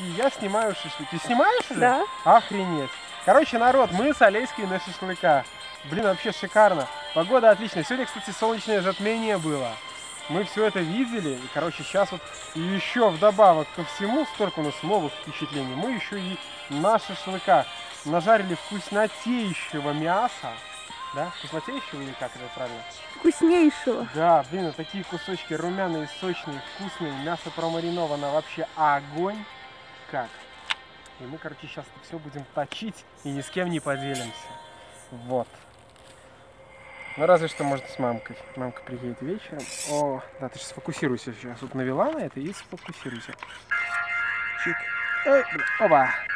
шашлыки, я снимаю шашлыки. Снимаешь уже? Да. Охренеть. Короче, народ, мы с Олеськой на шашлыках. Блин, вообще шикарно. Погода отличная. Сегодня, кстати, солнечное затмение было. Мы все это видели. И, короче, сейчас вот еще вдобавок ко всему, столько у нас новых впечатлений. Мы еще и на шашлыках нажарили вкуснотейшего мяса. Да? Вкуснотейшего или как это правильно? Вкуснейшего. Да, блин, вот такие кусочки румяные, сочные, вкусные. Мясо промариновано вообще огонь. Как? И мы, короче, сейчас это все будем точить и ни с кем не поделимся. Вот. Ну, разве что, может, с мамкой. Мамка приедет вечером. О, да, ты же сфокусируйся сейчас. Вот навела на это и сфокусируйся. Чик. Эй, блин, оба.